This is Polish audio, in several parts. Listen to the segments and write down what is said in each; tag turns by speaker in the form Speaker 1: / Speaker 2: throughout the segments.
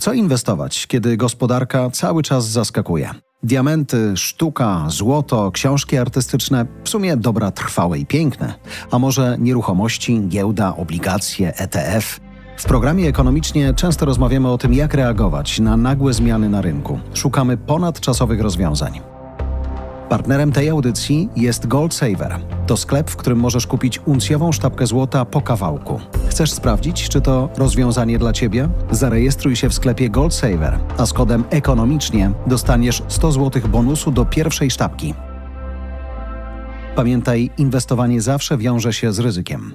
Speaker 1: co inwestować, kiedy gospodarka cały czas zaskakuje? Diamenty, sztuka, złoto, książki artystyczne, w sumie dobra trwałe i piękne. A może nieruchomości, giełda, obligacje, ETF? W programie Ekonomicznie często rozmawiamy o tym, jak reagować na nagłe zmiany na rynku. Szukamy ponadczasowych rozwiązań. Partnerem tej audycji jest Gold Saver. To sklep, w którym możesz kupić uncjową sztabkę złota po kawałku. Chcesz sprawdzić, czy to rozwiązanie dla Ciebie? Zarejestruj się w sklepie Gold Saver, a z kodem Ekonomicznie dostaniesz 100 zł bonusu do pierwszej sztabki. Pamiętaj, inwestowanie zawsze wiąże się z ryzykiem.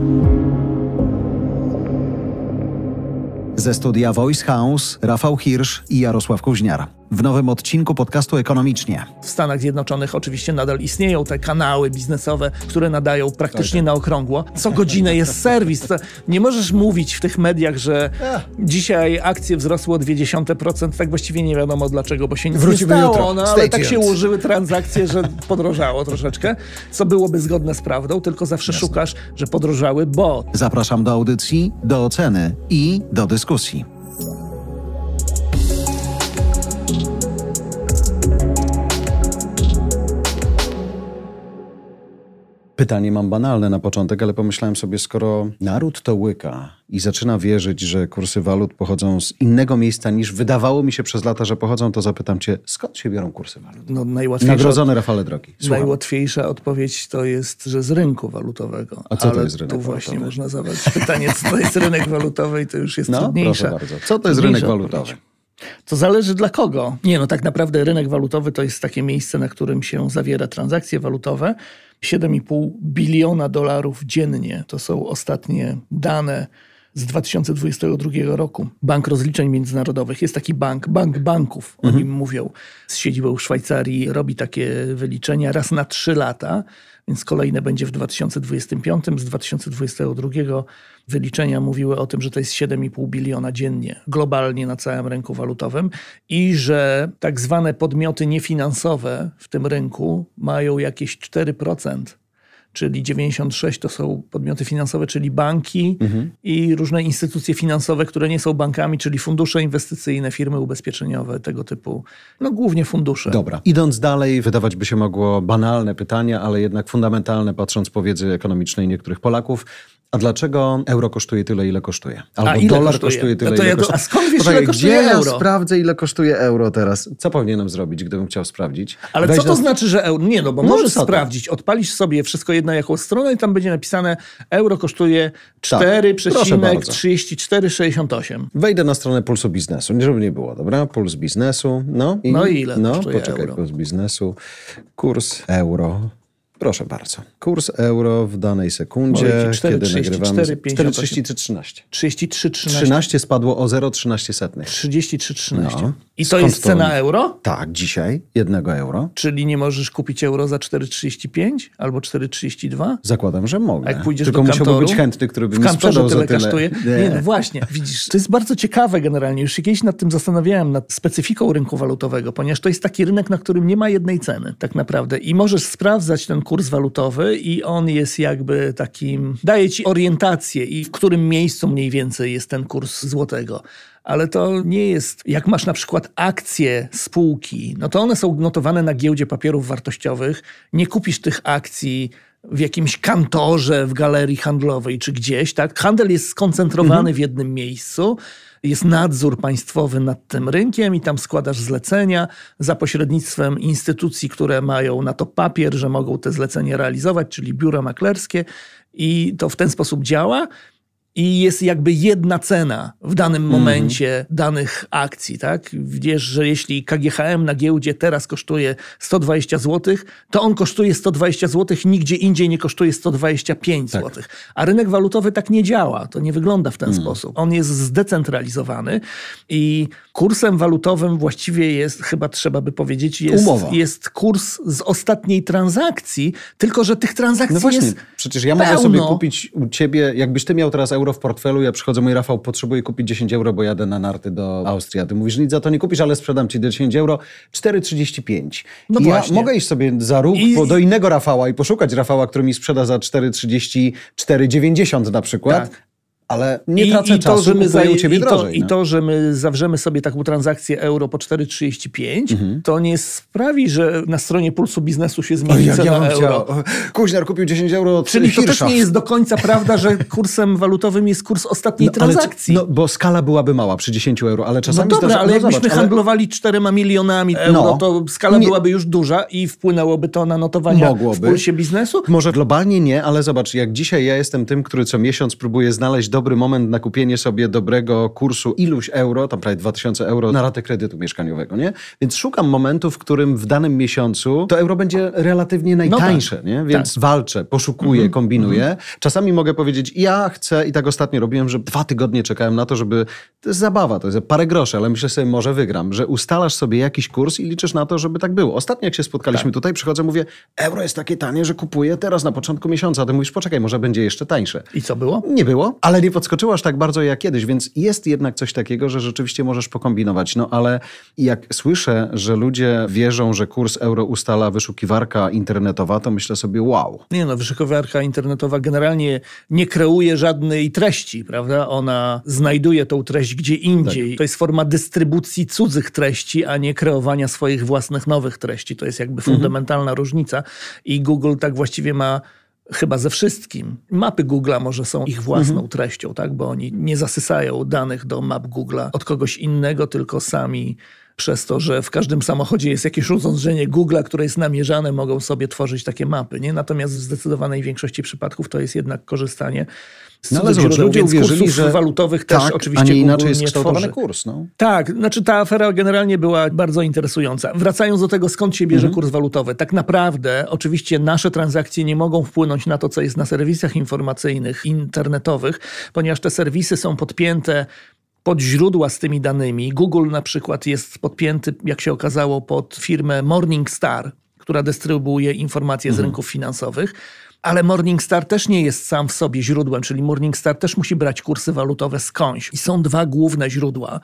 Speaker 1: Ze studia Voice House Rafał Hirsch i Jarosław Kuźniar. W nowym odcinku podcastu Ekonomicznie.
Speaker 2: W Stanach Zjednoczonych oczywiście nadal istnieją te kanały biznesowe, które nadają praktycznie na okrągło. Co godzinę jest serwis. Nie możesz mówić w tych mediach, że dzisiaj akcje wzrosły o 0,2%. Tak właściwie nie wiadomo dlaczego, bo się nic nie stało. No, ale tak się ułożyły transakcje, że podrożało troszeczkę, co byłoby zgodne z prawdą, tylko zawsze szukasz, że podrożały, bo...
Speaker 1: Zapraszam do audycji, do oceny i do dyskusji. Pytanie mam banalne na początek, ale pomyślałem sobie, skoro naród to łyka i zaczyna wierzyć, że kursy walut pochodzą z innego miejsca niż wydawało mi się przez lata, że pochodzą, to zapytam Cię, skąd się biorą kursy walut?
Speaker 2: No,
Speaker 1: Nagrodzony Rafale drogi. Słucham.
Speaker 2: Najłatwiejsza odpowiedź to jest, że z rynku walutowego.
Speaker 1: A co to jest rynek
Speaker 2: tu
Speaker 1: walutowy?
Speaker 2: Właśnie można zadać pytanie, co to jest rynek walutowy i to już jest trudniejsze.
Speaker 1: Proszę bardzo. Co to jest rynek walutowy?
Speaker 2: To zależy dla kogo. Tak naprawdę rynek walutowy to jest takie miejsce, na którym się zawiera transakcje walutowe. 7,5 biliona dolarów dziennie. To są ostatnie dane z 2022 roku. Bank Rozliczeń Międzynarodowych. Jest taki bank banków, o nim mówią. Z siedzibą w Szwajcarii robi takie wyliczenia raz na 3 lata, więc kolejne będzie w 2025. Z 2022 wyliczenia mówiły o tym, że to jest 7,5 biliona dziennie globalnie na całym rynku walutowym i że tak zwane podmioty niefinansowe w tym rynku mają jakieś 4%. Czyli 96 to są podmioty finansowe, czyli banki i różne instytucje finansowe, które nie są bankami, czyli fundusze inwestycyjne, firmy ubezpieczeniowe, tego typu, głównie fundusze.
Speaker 1: Dobra. Idąc dalej, wydawać by się mogło banalne pytania, ale jednak fundamentalne, patrząc po wiedzy ekonomicznej niektórych Polaków. A dlaczego euro kosztuje tyle, ile kosztuje? Albo dolar kosztuje tyle, ile kosztuje?
Speaker 2: A skąd wiesz, ile kosztuje euro?
Speaker 1: Ja sprawdzę, ile kosztuje euro teraz. Co powinienem zrobić, gdybym chciał sprawdzić?
Speaker 2: Ale co to znaczy, że euro? Bo możesz sprawdzić. Odpalisz sobie wszystko jedno jaką stronę i tam będzie napisane euro kosztuje 4,3468.
Speaker 1: Wejdę na stronę Pulsu Biznesu. Nie, żeby nie było, dobra? Puls Biznesu.
Speaker 2: I ile kosztuje
Speaker 1: euro? Puls Biznesu. Kurs euro. Proszę bardzo. Kurs euro w danej sekundzie, kiedy nagrywamy... 4,3313. 13 spadło o 0,13.
Speaker 2: 33,13. I to jest cena euro?
Speaker 1: Tak, dzisiaj 1 euro.
Speaker 2: Czyli nie możesz kupić euro za 4,35 albo 4,32?
Speaker 1: Zakładam, że mogę.
Speaker 2: A jak pójdziesz
Speaker 1: tylko
Speaker 2: do kantoru,
Speaker 1: musiałby być chętny, który by mi sprzedał za tyle.
Speaker 2: Kosztuje. Nie, właśnie. Widzisz, to jest bardzo ciekawe generalnie. Już się kiedyś nad tym zastanawiałem, nad specyfiką rynku walutowego, ponieważ to jest taki rynek, na którym nie ma jednej ceny tak naprawdę. I możesz sprawdzać ten kurs walutowy i on jest jakby takim... Daje ci orientację i w którym miejscu mniej więcej jest ten kurs złotego. Ale to nie jest, jak masz na przykład akcje spółki, to one są notowane na giełdzie papierów wartościowych. Nie kupisz tych akcji w jakimś kantorze, w galerii handlowej czy gdzieś, tak? Handel jest skoncentrowany w jednym miejscu. Jest nadzór państwowy nad tym rynkiem i tam składasz zlecenia za pośrednictwem instytucji, które mają na to papier, że mogą te zlecenia realizować, czyli biura maklerskie i to w ten sposób działa. I jest jakby jedna cena w danym momencie danych akcji, tak? Wiesz, że jeśli KGHM na giełdzie teraz kosztuje 120 zł, to on kosztuje 120 zł, nigdzie indziej nie kosztuje 125 zł. A rynek walutowy tak nie działa. To nie wygląda w ten sposób. On jest zdecentralizowany i kursem walutowym właściwie jest, chyba trzeba by powiedzieć, jest kurs z ostatniej transakcji, tylko że tych transakcji jest
Speaker 1: przecież ja mogę sobie kupić u ciebie, jakbyś ty miał teraz euro w portfelu, ja przychodzę, mój Rafał, potrzebuję kupić 10 euro, bo jadę na narty do Austrii. A ty mówisz, nic za to nie kupisz, ale sprzedam ci 10 euro, 4,35.
Speaker 2: No właśnie.
Speaker 1: Ja mogę iść sobie za róg do innego Rafała i poszukać Rafała, który mi sprzeda za 4,34,90 na przykład.
Speaker 2: Tak.
Speaker 1: ale nie tracę czasu, kupuję u ciebie drożej.
Speaker 2: I to, że my zawrzemy sobie taką transakcję euro po 4,35, to nie sprawi, że na stronie Pulsu Biznesu się zmieni cena euro.
Speaker 1: Kuźniar kupił 10 euro od
Speaker 2: Czyli to też nie jest do końca prawda, że kursem walutowym jest kurs ostatniej transakcji.
Speaker 1: Bo skala byłaby mała przy 10 euro, ale czasami...
Speaker 2: No dobra, ale jakbyśmy handlowali 4 milionami euro, to skala byłaby już duża i wpłynęłoby to na notowania w Pulsie Biznesu?
Speaker 1: Może globalnie nie, ale zobacz, jak dzisiaj ja jestem tym, który co miesiąc próbuje znaleźć dobry moment na kupienie sobie dobrego kursu iluś euro, tam prawie 2000 euro na ratę kredytu mieszkaniowego, nie? Więc szukam momentu, w którym w danym miesiącu to euro będzie relatywnie najtańsze, nie? Więc walczę, poszukuję, kombinuję. Czasami mogę powiedzieć, ja chcę, i tak ostatnio robiłem, że 2 tygodnie czekałem na to, żeby... To jest zabawa, to jest parę groszy, ale myślę sobie, może wygram, że ustalasz sobie jakiś kurs i liczysz na to, żeby tak było. Ostatnio jak się spotkaliśmy tutaj, przychodzę, mówię, euro jest takie tanie, że kupuję teraz na początku miesiąca, a ty mówisz, poczekaj, może będzie jeszcze tańsze.
Speaker 2: I co było?
Speaker 1: Nie było, ale nie podskoczyło aż tak bardzo jak kiedyś, więc jest jednak coś takiego, że rzeczywiście możesz pokombinować. No ale jak słyszę, że ludzie wierzą, że kurs euro ustala wyszukiwarka internetowa, to myślę sobie, wow.
Speaker 2: Nie no, wyszukiwarka internetowa generalnie nie kreuje żadnej treści, prawda? Ona znajduje tą treść gdzie indziej. To jest forma dystrybucji cudzych treści, a nie kreowania swoich własnych nowych treści. To jest jakby fundamentalna różnica i Google tak właściwie ma chyba ze wszystkim. Mapy Google'a może są ich własną treścią, tak? Bo oni nie zasysają danych do map Google'a od kogoś innego, tylko sami przez to, że w każdym samochodzie jest jakieś urządzenie Google'a, które jest namierzane, mogą sobie tworzyć takie mapy, nie? Natomiast w zdecydowanej większości przypadków to jest jednak korzystanie z
Speaker 1: ale zobacz, ludzie uwierzyli, że
Speaker 2: walutowych też oczywiście
Speaker 1: a nie
Speaker 2: Google
Speaker 1: inaczej jest
Speaker 2: nie
Speaker 1: kształtowany
Speaker 2: tworzy.
Speaker 1: kurs. No.
Speaker 2: Tak, znaczy ta afera generalnie była bardzo interesująca. Wracając do tego, skąd się bierze kurs walutowy. Tak naprawdę oczywiście nasze transakcje nie mogą wpłynąć na to, co jest na serwisach informacyjnych, internetowych, ponieważ te serwisy są podpięte pod źródła z tymi danymi. Google na przykład jest podpięty, jak się okazało, pod firmę Morningstar, która dystrybuuje informacje z rynków finansowych. Ale Morningstar też nie jest sam w sobie źródłem, czyli Morningstar też musi brać kursy walutowe skądś. I są 2 główne źródła.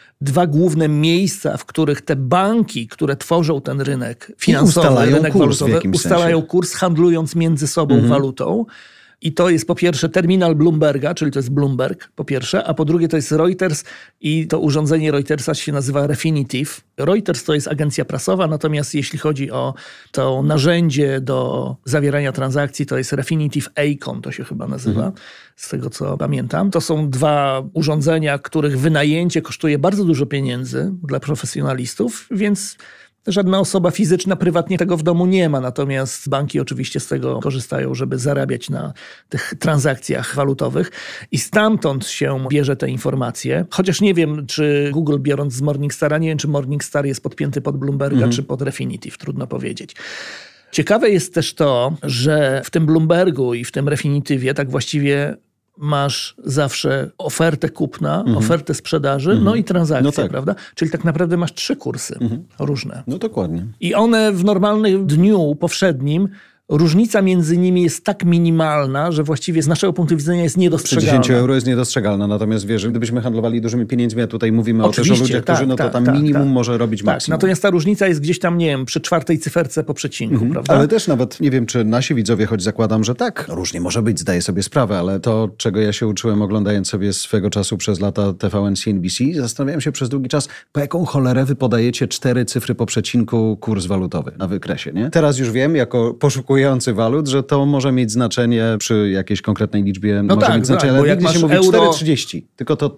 Speaker 2: 2 główne miejsca, w których te banki, które tworzą ten rynek finansowy, rynek walutowy, ustalają kurs, handlując między sobą walutą. I to jest po pierwsze terminal Bloomberga, czyli to jest Bloomberg po pierwsze, a po drugie to jest Reuters i to urządzenie Reutersa się nazywa Refinitiv. Reuters to jest agencja prasowa, natomiast jeśli chodzi o to narzędzie do zawierania transakcji, to jest Refinitiv Eikon, to się chyba nazywa, z tego co pamiętam. To są 2 urządzenia, których wynajęcie kosztuje bardzo dużo pieniędzy dla profesjonalistów, więc żadna osoba fizyczna prywatnie tego w domu nie ma, natomiast banki oczywiście z tego korzystają, żeby zarabiać na tych transakcjach walutowych i stamtąd się bierze te informacje. Chociaż nie wiem, czy Google biorąc z Morningstara, nie wiem, czy Morningstar jest podpięty pod Bloomberga, czy pod Refinitiv, trudno powiedzieć. Ciekawe jest też to, że w tym Bloombergu i w tym Refinitivie tak właściwie masz zawsze ofertę kupna, ofertę sprzedaży, no i transakcję, prawda? Czyli tak naprawdę masz 3 kursy różne.
Speaker 1: No dokładnie.
Speaker 2: I one w normalnym dniu powszednim różnica między nimi jest tak minimalna, że właściwie z naszego punktu widzenia jest niedostrzegalna.
Speaker 1: 10 euro jest niedostrzegalna, natomiast wiesz, gdybyśmy handlowali dużymi pieniędzmi, a tutaj mówimy oczywiście, też o ludziach, którzy to tam minimum może robić maksimum.
Speaker 2: Natomiast ta różnica jest gdzieś tam, nie wiem, przy 4 cyferce po przecinku, prawda?
Speaker 1: Ale też nawet, nie wiem, czy nasi widzowie, choć zakładam, że tak, różnie może być, zdaję sobie sprawę, ale to, czego ja się uczyłem oglądając sobie swego czasu przez lata TVN CNBC, zastanawiałem się przez długi czas, po jaką cholerę wy podajecie 4 cyfry po przecinku kurs walutowy na wykresie, nie? Teraz już wiem, jako poszukujący walut, że to może mieć znaczenie przy jakiejś konkretnej liczbie.
Speaker 2: No
Speaker 1: może mieć znaczenie, ale
Speaker 2: jak
Speaker 1: nigdy się mówi
Speaker 2: euro...
Speaker 1: 4,30. Tylko to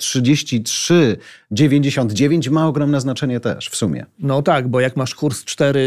Speaker 1: 33,99 ma ogromne znaczenie też w sumie.
Speaker 2: No tak, bo jak masz kurs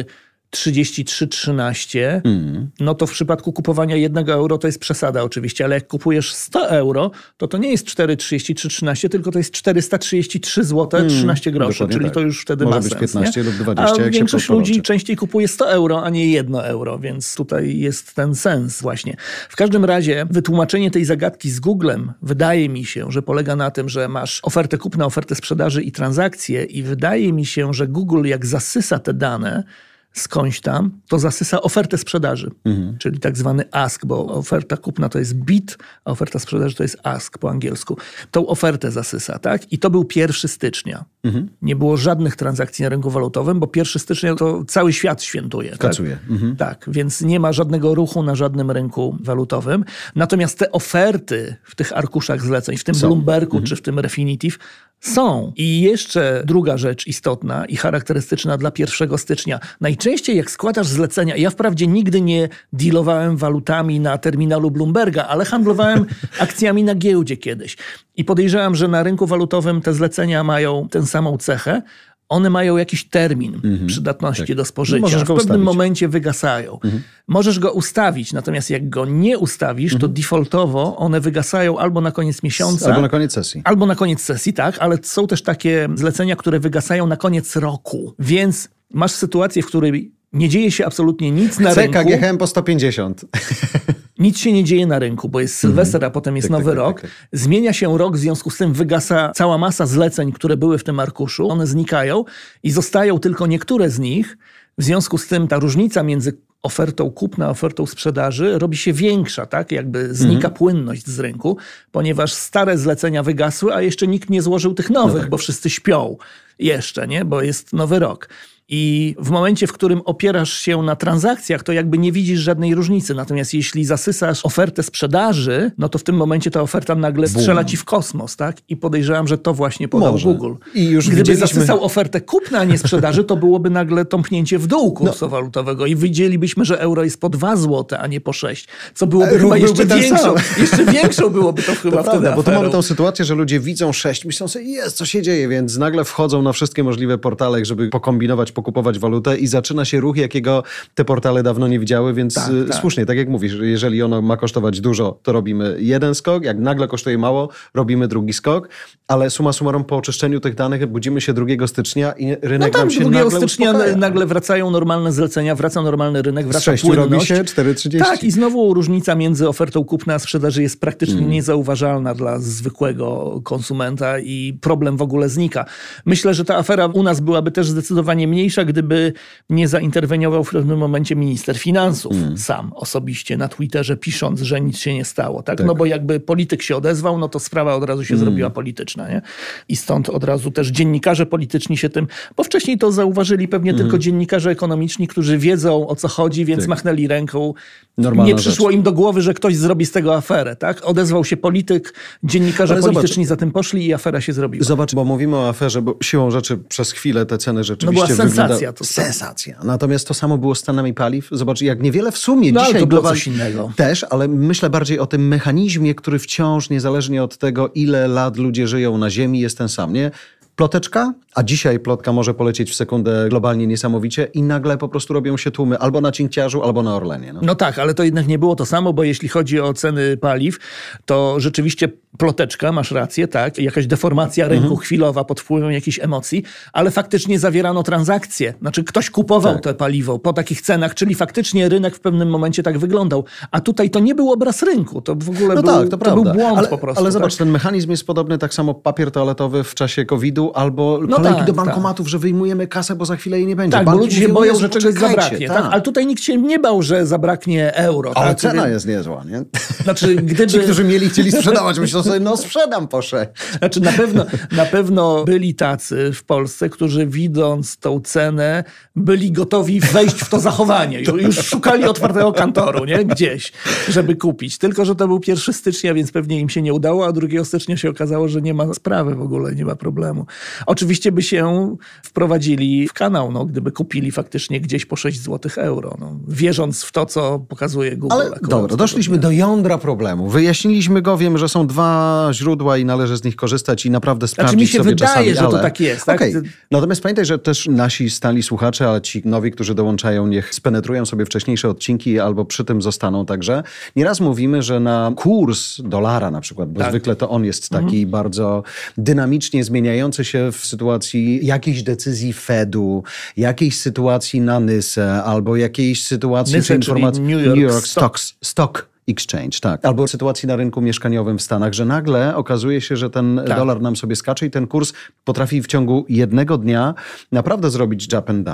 Speaker 2: 4,3313, no to w przypadku kupowania 1 euro to jest przesada oczywiście, ale jak kupujesz 100 euro, to nie jest 4,3313, tylko to jest 433 zł 13 groszy, czyli to już wtedy
Speaker 1: może
Speaker 2: ma
Speaker 1: być
Speaker 2: sens.
Speaker 1: 15
Speaker 2: nie?
Speaker 1: lub 20,
Speaker 2: a
Speaker 1: jak
Speaker 2: większość
Speaker 1: się
Speaker 2: ludzi częściej kupuje 100 euro, a nie 1 euro, więc tutaj jest ten sens właśnie. W każdym razie wytłumaczenie tej zagadki z Googlem wydaje mi się, że polega na tym, że masz ofertę kupna, ofertę sprzedaży i transakcje i wydaje mi się, że Google jak zasysa te dane, skądś tam, to zasysa ofertę sprzedaży, czyli tak zwany ask, bo oferta kupna to jest bid, a oferta sprzedaży to jest ask po angielsku. Tą ofertę zasysa, tak? I to był 1 stycznia. Nie było żadnych transakcji na rynku walutowym, bo 1 stycznia to cały świat świętuje.
Speaker 1: Kacuje.
Speaker 2: Tak? Tak, więc nie ma żadnego ruchu na żadnym rynku walutowym. Natomiast te oferty w tych arkuszach zleceń, w tym Bloombergu czy w tym Refinitiv są. I jeszcze druga rzecz istotna i charakterystyczna dla 1 stycznia. Najczęściej jak składasz zlecenia, ja wprawdzie nigdy nie dealowałem walutami na terminalu Bloomberga, ale handlowałem akcjami na giełdzie kiedyś. I podejrzewam, że na rynku walutowym te zlecenia mają tę samą cechę. One mają jakiś termin przydatności do spożycia. W pewnym momencie wygasają. Możesz go ustawić, natomiast jak go nie ustawisz, to defaultowo one wygasają albo na koniec miesiąca.
Speaker 1: Albo na koniec sesji.
Speaker 2: Albo na koniec sesji, tak. Ale są też takie zlecenia, które wygasają na koniec roku. Więc masz sytuację, w której nie dzieje się absolutnie nic na rynku.
Speaker 1: KGHM po 150.
Speaker 2: Nic się nie dzieje na rynku, bo jest Sylwester, a potem jest nowy rok. Zmienia się rok, w związku z tym wygasa cała masa zleceń, które były w tym arkuszu. One znikają i zostają tylko niektóre z nich. W związku z tym ta różnica między ofertą kupna, ofertą sprzedaży robi się większa, tak? Jakby znika płynność z rynku, ponieważ stare zlecenia wygasły, a jeszcze nikt nie złożył tych nowych, bo wszyscy śpią jeszcze, nie? Bo jest nowy rok. I w momencie, w którym opierasz się na transakcjach, to jakby nie widzisz żadnej różnicy. Natomiast jeśli zasysasz ofertę sprzedaży, no to w tym momencie ta oferta nagle strzela ci w kosmos, tak? I podejrzewam, że to właśnie podał Google.
Speaker 1: I już
Speaker 2: gdyby zasysał ofertę kupna, a nie sprzedaży, to byłoby nagle tąpnięcie w dół kursu walutowego i widzielibyśmy, że euro jest po 2 zł, a nie po 6. Co byłoby chyba jeszcze większą. Jeszcze większą byłoby to chyba wtedy
Speaker 1: bo tu mamy tą sytuację, że ludzie widzą 6, myślą sobie, co się dzieje, więc nagle wchodzą na wszystkie możliwe portale, żeby pokombinować, pokupować walutę i zaczyna się ruch, jakiego te portale dawno nie widziały, więc słusznie, tak jak mówisz, jeżeli ono ma kosztować dużo, to robimy jeden skok, jak nagle kosztuje mało, robimy drugi skok, ale summa summarum po oczyszczeniu tych danych budzimy się 2 stycznia i rynek nam się nagle
Speaker 2: 2 stycznia
Speaker 1: uspokaja.
Speaker 2: nagle wracają normalne zlecenia, wraca normalny rynek, wraca
Speaker 1: z 6
Speaker 2: płynność.
Speaker 1: robi się 4,30.
Speaker 2: Tak, i znowu różnica między ofertą kupna a sprzedaży jest praktycznie niezauważalna dla zwykłego konsumenta i problem w ogóle znika. Myślę, że ta afera u nas byłaby też zdecydowanie mniejsza, gdyby nie zainterweniował w pewnym momencie minister finansów sam osobiście na Twitterze, pisząc, że nic się nie stało. Tak? No bo jakby polityk się odezwał, no to sprawa od razu się zrobiła polityczna. Nie? I stąd od razu też dziennikarze polityczni się tym, bo wcześniej to zauważyli pewnie tylko dziennikarze ekonomiczni, którzy wiedzą, o co chodzi, więc machnęli ręką.
Speaker 1: Normalna
Speaker 2: nie przyszło im do głowy, że ktoś zrobi z tego aferę. Tak? Odezwał się polityk, dziennikarze polityczni za tym poszli i afera się zrobiła.
Speaker 1: Zobacz, bo mówimy o aferze, bo siłą rzeczy przez chwilę te ceny rzeczywiście
Speaker 2: była sensacja.
Speaker 1: Sensacja. Natomiast to samo było z cenami paliw. Zobacz, jak niewiele w sumie
Speaker 2: dzisiaj
Speaker 1: ale to
Speaker 2: było coś innego.
Speaker 1: Też, ale myślę bardziej o tym mechanizmie, który wciąż, niezależnie od tego, ile lat ludzie żyją na Ziemi, jest ten sam, nie? Ploteczka, a dzisiaj plotka może polecieć w sekundę globalnie niesamowicie i nagle po prostu robią się tłumy albo na Cinkciarzu, albo na Orlenie. No
Speaker 2: tak, ale to jednak nie było to samo, bo jeśli chodzi o ceny paliw, to rzeczywiście ploteczka, masz rację, tak, jakaś deformacja rynku chwilowa pod wpływem jakichś emocji, ale faktycznie zawierano transakcje. Znaczy ktoś kupował te paliwo po takich cenach, czyli faktycznie rynek w pewnym momencie tak wyglądał. A tutaj to nie był obraz rynku, to w ogóle to był błąd po prostu.
Speaker 1: Ale zobacz, ten mechanizm jest podobny, tak samo papier toaletowy w czasie COVID-u, albo kolejki do bankomatów, że wyjmujemy kasę, bo za chwilę jej nie będzie.
Speaker 2: Tak, bo ludzie się boją, że czegoś zabraknie. Tak? Ale tutaj nikt się nie bał, że zabraknie euro.
Speaker 1: Ale cena jest niezła, nie?
Speaker 2: Znaczy, gdyby...
Speaker 1: Ci, którzy chcieli sprzedawać, myślą sobie, sprzedam po 6.
Speaker 2: Znaczy na pewno byli tacy w Polsce, którzy widząc tą cenę, byli gotowi wejść w to zachowanie. Już szukali otwartego kantoru, nie? Gdzieś, żeby kupić. Tylko że to był 1 stycznia, więc pewnie im się nie udało, a 2 stycznia się okazało, że nie ma sprawy w ogóle, nie ma problemu. Oczywiście by się wprowadzili w kanał, gdyby kupili faktycznie gdzieś po 6 zł euro, wierząc w to, co pokazuje Google.
Speaker 1: Ale dobra, doszliśmy do jądra problemu. Wyjaśniliśmy go, wiem, że są 2 źródła i należy z nich korzystać i naprawdę sprawdzić sobie czasami.
Speaker 2: Mi się wydaje, że to tak jest. Tak?
Speaker 1: Okay. Natomiast pamiętaj, że też nasi stali słuchacze, ale ci nowi, którzy dołączają, niech spenetrują sobie wcześniejsze odcinki albo przy tym zostaną także. Nieraz mówimy, że na kurs dolara na przykład, bo zwykle to on jest taki bardzo dynamicznie zmieniający się w sytuacji jakiejś decyzji Fedu, jakiejś sytuacji na NYSE albo jakiejś sytuacji
Speaker 2: NYSE,
Speaker 1: czy informacji
Speaker 2: New York
Speaker 1: Stock Exchange, tak. Albo sytuacji na rynku mieszkaniowym w Stanach, że nagle okazuje się, że ten dolar nam sobie skacze i ten kurs potrafi w ciągu jednego dnia naprawdę zrobić jump and down.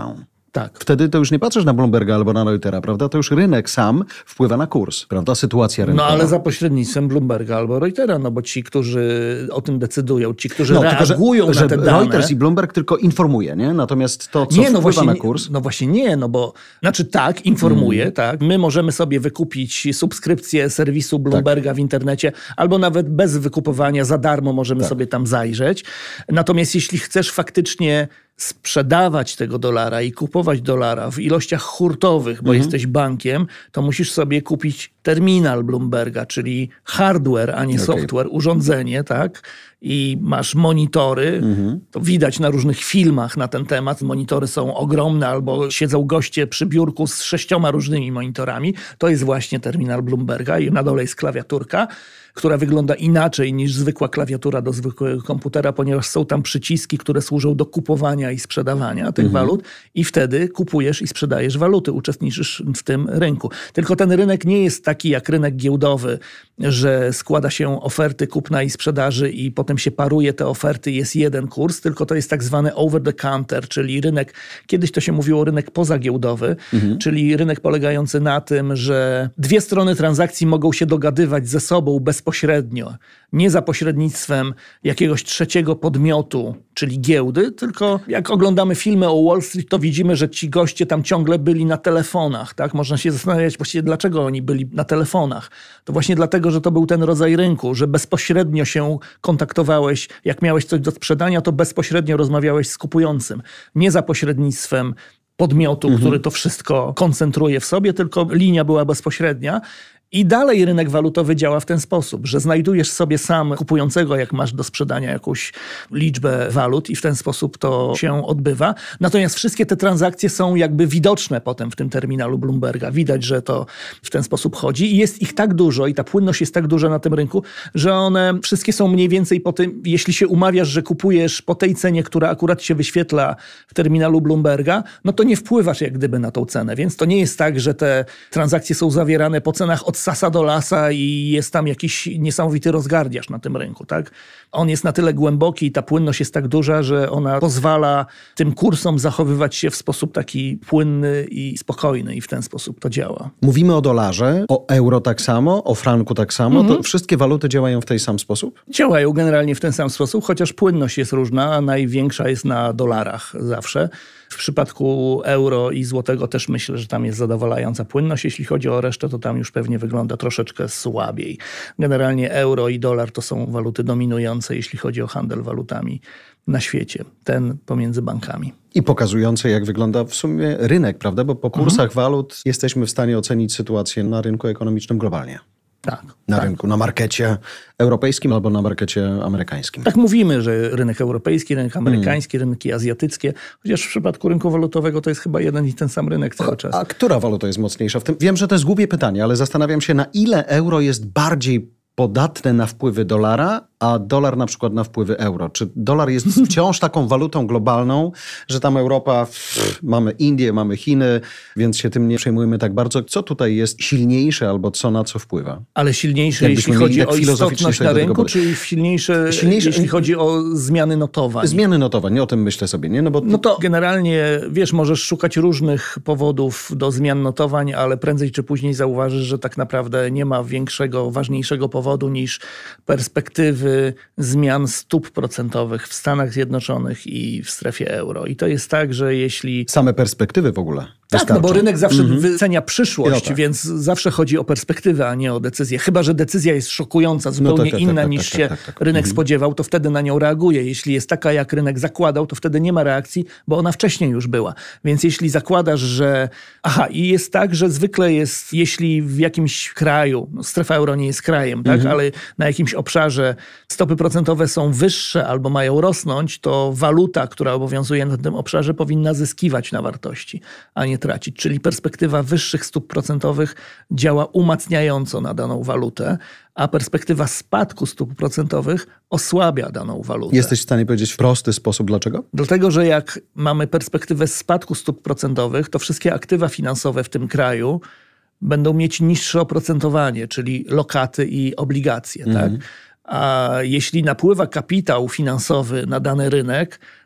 Speaker 2: Tak.
Speaker 1: Wtedy to już nie patrzysz na Bloomberga albo na Reutera, prawda? To już rynek sam wpływa na kurs, prawda? Sytuacja rynkowa.
Speaker 2: No ale za pośrednictwem Bloomberga albo Reutera, no bo ci, którzy o tym decydują, ci, którzy reagują
Speaker 1: tylko,
Speaker 2: na te dane...
Speaker 1: Reuters i Bloomberg tylko informuje, nie? Natomiast to, co wpływa na kurs...
Speaker 2: No właśnie nie, no bo... Znaczy tak, informuje, tak. My możemy sobie wykupić subskrypcję serwisu Bloomberga w internecie, albo nawet bez wykupowania, za darmo możemy sobie tam zajrzeć. Natomiast jeśli chcesz faktycznie sprzedawać tego dolara i kupować dolara w ilościach hurtowych, bo jesteś bankiem, to musisz sobie kupić terminal Bloomberga, czyli hardware, a nie software, urządzenie, tak? I masz monitory, to widać na różnych filmach na ten temat. Monitory są ogromne, albo siedzą goście przy biurku z 6 różnymi monitorami. To jest właśnie terminal Bloomberga i na dole jest klawiaturka, która wygląda inaczej niż zwykła klawiatura do zwykłego komputera, ponieważ są tam przyciski, które służą do kupowania i sprzedawania tych walut i wtedy kupujesz i sprzedajesz waluty, uczestniczysz w tym rynku. Tylko ten rynek nie jest taki jak rynek giełdowy, że składa się oferty kupna i sprzedaży i potem się paruje te oferty, jest jeden kurs, tylko to jest tak zwany over the counter, czyli rynek, kiedyś to się mówiło rynek pozagiełdowy, czyli rynek polegający na tym, że dwie strony transakcji mogą się dogadywać ze sobą bezpośrednio, nie za pośrednictwem jakiegoś trzeciego podmiotu, czyli giełdy, tylko jak oglądamy filmy o Wall Street, to widzimy, że ci goście tam ciągle byli na telefonach. Tak? Można się zastanawiać właściwie, dlaczego oni byli na telefonach. To właśnie dlatego, że to był ten rodzaj rynku, że bezpośrednio się kontaktowałeś, jak miałeś coś do sprzedania, to bezpośrednio rozmawiałeś z kupującym. Nie za pośrednictwem podmiotu, który to wszystko koncentruje w sobie, tylko linia była bezpośrednia. I dalej rynek walutowy działa w ten sposób, że znajdujesz sobie sam kupującego, jak masz do sprzedania jakąś liczbę walut i w ten sposób to się odbywa. Natomiast wszystkie te transakcje są jakby widoczne potem w tym terminalu Bloomberga. Widać, że to w ten sposób chodzi i jest ich tak dużo i ta płynność jest tak duża na tym rynku, że one wszystkie są mniej więcej po tym, jeśli się umawiasz, że kupujesz po tej cenie, która akurat się wyświetla w terminalu Bloomberga, no to nie wpływasz jak gdyby na tą cenę. Więc to nie jest tak, że te transakcje są zawierane po cenach od sasa do lasa i jest tam jakiś niesamowity rozgardiaż na tym rynku, tak? On jest na tyle głęboki i ta płynność jest tak duża, że ona pozwala tym kursom zachowywać się w sposób taki płynny i spokojny i w ten sposób to działa.
Speaker 1: Mówimy o dolarze, o euro tak samo, o franku tak samo. To wszystkie waluty działają w ten sam sposób?
Speaker 2: Działają generalnie w ten sam sposób, chociaż płynność jest różna, a największa jest na dolarach zawsze. W przypadku euro i złotego też myślę, że tam jest zadowalająca płynność. Jeśli chodzi o resztę, to tam już pewnie wygląda troszeczkę słabiej. Generalnie euro i dolar to są waluty dominujące, jeśli chodzi o handel walutami na świecie. Ten pomiędzy bankami.
Speaker 1: I pokazujące, jak wygląda w sumie rynek, prawda? Bo po kursach walut jesteśmy w stanie ocenić sytuację na rynku ekonomicznym globalnie.
Speaker 2: Tak.
Speaker 1: Na rynku, na markecie europejskim albo na markecie amerykańskim.
Speaker 2: Tak mówimy, że rynek europejski, rynek amerykański, rynki azjatyckie, chociaż w przypadku rynku walutowego to jest chyba jeden i ten sam rynek cały czas.
Speaker 1: A która waluta jest mocniejsza w tym? Wiem, że to jest głupie pytanie, ale zastanawiam się, na ile euro jest bardziej podatne na wpływy dolara, a dolar na przykład na wpływy euro. Czy dolar jest wciąż taką walutą globalną, że tam Europa, mamy Indię, mamy Chiny, więc się tym nie przejmujemy tak bardzo. Co tutaj jest silniejsze albo co na co wpływa?
Speaker 2: Ale silniejsze, jeśli chodzi o istotność na rynku, czy silniejsze, jeśli chodzi o zmiany notowań?
Speaker 1: Zmiany notowań, nie o tym myślę sobie, nie?
Speaker 2: No to generalnie, wiesz, możesz szukać różnych powodów do zmian notowań, ale prędzej czy później zauważysz, że tak naprawdę nie ma większego, ważniejszego powodu niż perspektywy zmian stóp procentowych w Stanach Zjednoczonych i w strefie euro. I to jest tak, że jeśli...
Speaker 1: Same perspektywy w ogóle
Speaker 2: Tak, no bo rynek zawsze wycenia przyszłość, więc zawsze chodzi o perspektywę, a nie o decyzję. Chyba że decyzja jest szokująca, zupełnie inna niż się rynek spodziewał, to wtedy na nią reaguje. Jeśli jest taka, jak rynek zakładał, to wtedy nie ma reakcji, bo ona wcześniej już była. Więc jeśli zakładasz, że... i jest tak, że zwykle jest, jeśli w jakimś kraju, strefa euro nie jest krajem, tak, ale na jakimś obszarze stopy procentowe są wyższe albo mają rosnąć, to waluta, która obowiązuje na tym obszarze, powinna zyskiwać na wartości, a nie tracić. Czyli perspektywa wyższych stóp procentowych działa umacniająco na daną walutę, a perspektywa spadku stóp procentowych osłabia daną walutę.
Speaker 1: Jesteś w stanie powiedzieć w prosty sposób dlaczego?
Speaker 2: Dlatego, że jak mamy perspektywę spadku stóp procentowych, to wszystkie aktywa finansowe w tym kraju będą mieć niższe oprocentowanie, czyli lokaty i obligacje, tak? A jeśli napływa kapitał finansowy na dany rynek,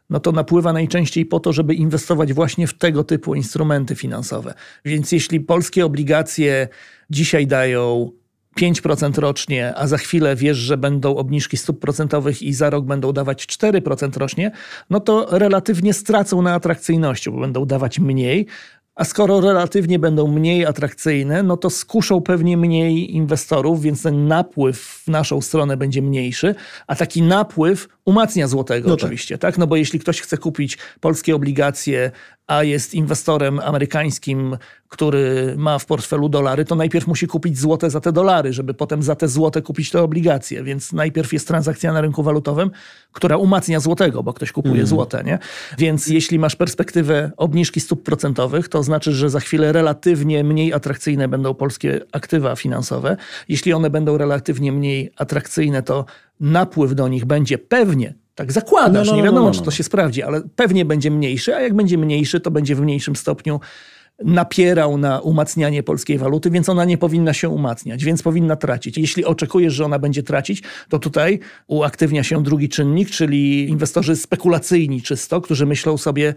Speaker 2: no to napływa najczęściej po to, żeby inwestować właśnie w tego typu instrumenty finansowe. Więc jeśli polskie obligacje dzisiaj dają 5% rocznie, a za chwilę wiesz, że będą obniżki stóp procentowych i za rok będą dawać 4% rocznie, no to relatywnie stracą na atrakcyjności, bo będą dawać mniej. A skoro relatywnie będą mniej atrakcyjne, no to skuszą pewnie mniej inwestorów, więc ten napływ w naszą stronę będzie mniejszy, a taki napływ umacnia złotego oczywiście, tak? No bo jeśli ktoś chce kupić polskie obligacje, a jest inwestorem amerykańskim, który ma w portfelu dolary, to najpierw musi kupić złote za te dolary, żeby potem za te złote kupić te obligacje. Więc najpierw jest transakcja na rynku walutowym, która umacnia złotego, bo ktoś kupuje złote, nie? Więc jeśli masz perspektywę obniżki stóp procentowych, to znaczy, że za chwilę relatywnie mniej atrakcyjne będą polskie aktywa finansowe. Jeśli one będą relatywnie mniej atrakcyjne, to napływ do nich będzie pewnie, tak zakładasz, nie wiadomo, czy to się sprawdzi, ale pewnie będzie mniejszy, a jak będzie mniejszy, to będzie w mniejszym stopniu napierał na umacnianie polskiej waluty, więc ona nie powinna się umacniać, więc powinna tracić. Jeśli oczekujesz, że ona będzie tracić, to tutaj uaktywnia się drugi czynnik, czyli inwestorzy spekulacyjni czysto, którzy myślą sobie,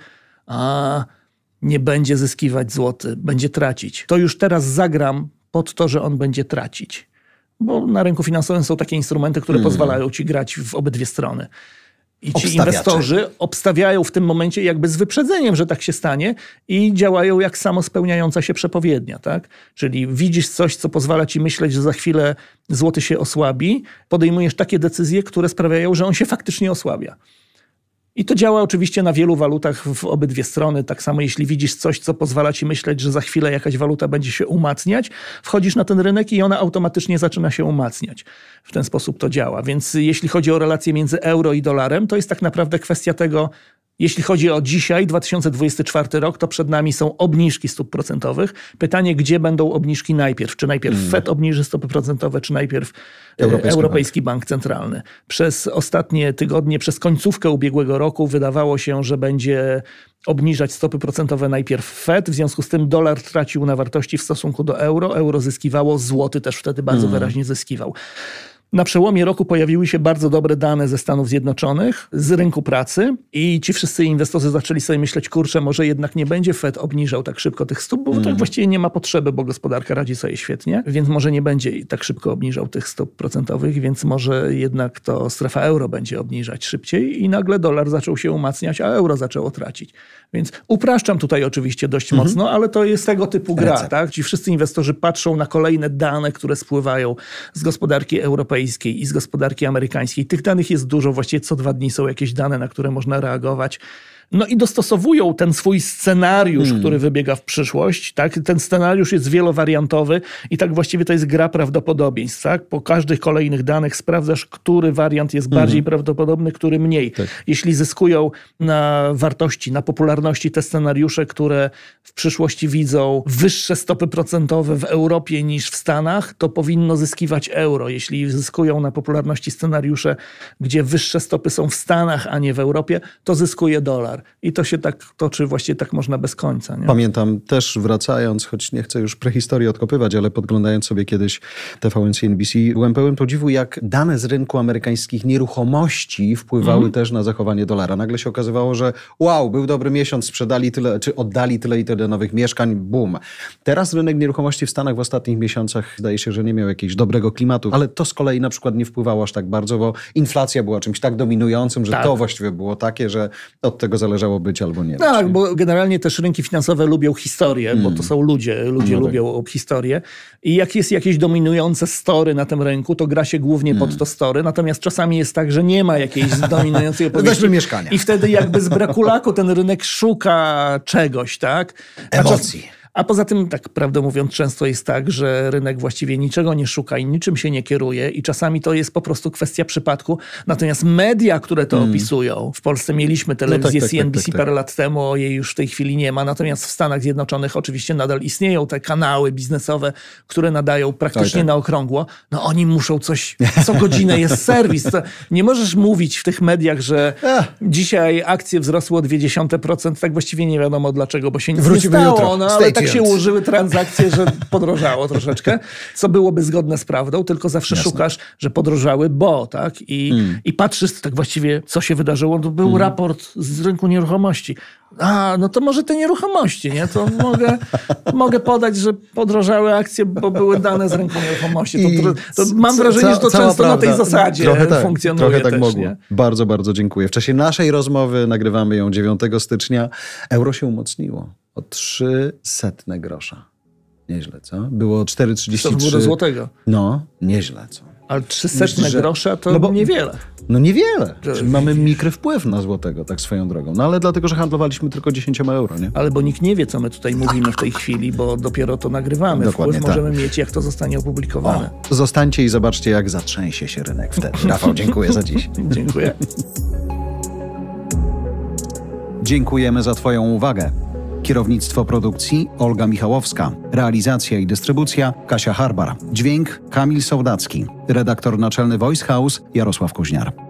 Speaker 2: nie będzie zyskiwać złoty, będzie tracić. To już teraz zagram pod to, że on będzie tracić. Bo na rynku finansowym są takie instrumenty, które pozwalają ci grać w obydwie strony. I ci inwestorzy obstawiają w tym momencie jakby z wyprzedzeniem, że tak się stanie i działają jak samospełniająca się przepowiednia. Tak? Czyli widzisz coś, co pozwala ci myśleć, że za chwilę złoty się osłabi, podejmujesz takie decyzje, które sprawiają, że on się faktycznie osłabia. I to działa oczywiście na wielu walutach w obydwie strony. Tak samo jeśli widzisz coś, co pozwala ci myśleć, że za chwilę jakaś waluta będzie się umacniać, wchodzisz na ten rynek i ona automatycznie zaczyna się umacniać. W ten sposób to działa. Więc jeśli chodzi o relacje między euro i dolarem, to jest tak naprawdę kwestia tego, jeśli chodzi o dzisiaj, 2024 rok, to przed nami są obniżki stóp procentowych. Pytanie, gdzie będą obniżki najpierw? Czy najpierw Fed obniży stopy procentowe, czy najpierw Europejski Bank Centralny? Przez ostatnie tygodnie, przez końcówkę ubiegłego roku wydawało się, że będzie obniżać stopy procentowe najpierw Fed. W związku z tym dolar tracił na wartości w stosunku do euro. Euro zyskiwało, złoty też wtedy bardzo wyraźnie zyskiwał. Na przełomie roku pojawiły się bardzo dobre dane ze Stanów Zjednoczonych, z rynku pracy i ci wszyscy inwestorzy zaczęli sobie myśleć, kurczę, może jednak nie będzie Fed obniżał tak szybko tych stóp, bo tak właściwie nie ma potrzeby, bo gospodarka radzi sobie świetnie, więc może nie będzie tak szybko obniżał tych stóp procentowych, więc może jednak to strefa euro będzie obniżać szybciej i nagle dolar zaczął się umacniać, a euro zaczęło tracić. Więc upraszczam tutaj oczywiście dość mocno, ale to jest tego typu gra. Tak? Ci wszyscy inwestorzy patrzą na kolejne dane, które spływają z gospodarki europejskiej i z gospodarki amerykańskiej. Tych danych jest dużo, właściwie co 2 dni są jakieś dane, na które można reagować. No i dostosowują ten swój scenariusz, który wybiega w przyszłość. Tak? Ten scenariusz jest wielowariantowy i tak właściwie to jest gra prawdopodobieństw. Tak? Po każdych kolejnych danych sprawdzasz, który wariant jest bardziej prawdopodobny, który mniej. Tak. Jeśli zyskują na wartości, na popularności te scenariusze, które w przyszłości widzą wyższe stopy procentowe w Europie niż w Stanach, to powinno zyskiwać euro. Jeśli zyskują na popularności scenariusze, gdzie wyższe stopy są w Stanach, a nie w Europie, to zyskuje dolar. I to się tak toczy, właściwie tak można bez końca. Nie?
Speaker 1: Pamiętam też wracając, choć nie chcę już prehistorii odkopywać, ale podglądając sobie kiedyś TVN CNBC, byłem pełen podziwu, jak dane z rynku amerykańskich nieruchomości wpływały też na zachowanie dolara. Nagle się okazywało, że wow, był dobry miesiąc, sprzedali tyle, czy oddali tyle i tyle nowych mieszkań, boom. Teraz rynek nieruchomości w Stanach w ostatnich miesiącach zdaje się, że nie miał jakiegoś dobrego klimatu, ale to z kolei na przykład nie wpływało aż tak bardzo, bo inflacja była czymś tak dominującym, że to właściwie było takie, że od tego zależało być albo nie.
Speaker 2: Tak, bo generalnie też rynki finansowe lubią historię, bo to są ludzie lubią historię. I jak jest jakieś dominujące story na tym rynku, to gra się głównie pod to story. Natomiast czasami jest tak, że nie ma jakiejś dominującej opowieści.
Speaker 1: Weźmy mieszkania.
Speaker 2: I wtedy jakby z braku laku ten rynek szuka czegoś, tak?
Speaker 1: Emocji.
Speaker 2: A poza tym, tak prawdę mówiąc, często jest tak, że rynek właściwie niczego nie szuka i niczym się nie kieruje i czasami to jest po prostu kwestia przypadku. Natomiast media, które to opisują, w Polsce mieliśmy telewizję CNBC parę lat temu, jej już w tej chwili nie ma, natomiast w Stanach Zjednoczonych oczywiście nadal istnieją te kanały biznesowe, które nadają praktycznie na okrągło. No oni muszą coś, co godzinę jest serwis. To nie możesz mówić w tych mediach, że dzisiaj akcje wzrosły o 0,2%, tak właściwie nie wiadomo dlaczego, bo się nic nie stało. No, ale tak tak się ułożyły transakcje, że podrożało troszeczkę, co byłoby zgodne z prawdą, tylko zawsze szukasz, że podrożały, bo, tak? I patrzysz tak właściwie, co się wydarzyło. To był raport z rynku nieruchomości. No to może te nieruchomości, nie? To mogę podać, że podrożały akcje, bo były dane z rynku nieruchomości. To mam wrażenie, że to często na tej zasadzie funkcjonuje.
Speaker 1: Trochę tak
Speaker 2: też,
Speaker 1: mogło.
Speaker 2: Nie?
Speaker 1: Bardzo, bardzo dziękuję. W czasie naszej rozmowy, nagrywamy ją 9 stycznia, euro się umocniło o 300 grosza. Nieźle, co? Było 4,33.
Speaker 2: do złotego.
Speaker 1: No, nieźle, co?
Speaker 2: Ale 300 grosza to niewiele.
Speaker 1: No niewiele. Czyli mamy mikry wpływ na złotego, tak swoją drogą. No ale dlatego, że handlowaliśmy tylko 10 euro, nie?
Speaker 2: Ale bo nikt nie wie, co my tutaj mówimy w tej chwili, bo dopiero to nagrywamy.
Speaker 1: Dokładnie
Speaker 2: wpływ możemy mieć, jak to zostanie opublikowane.
Speaker 1: Zostańcie i zobaczcie, jak zatrzęsie się rynek wtedy. Rafał, dziękuję za dziś.
Speaker 2: Dziękuję.
Speaker 1: Dziękujemy za Twoją uwagę. Kierownictwo produkcji Olga Michałowska. Realizacja i dystrybucja Kasia Harbar. Dźwięk Kamil Sołdacki. Redaktor naczelny Voice House Jarosław Kuźniar.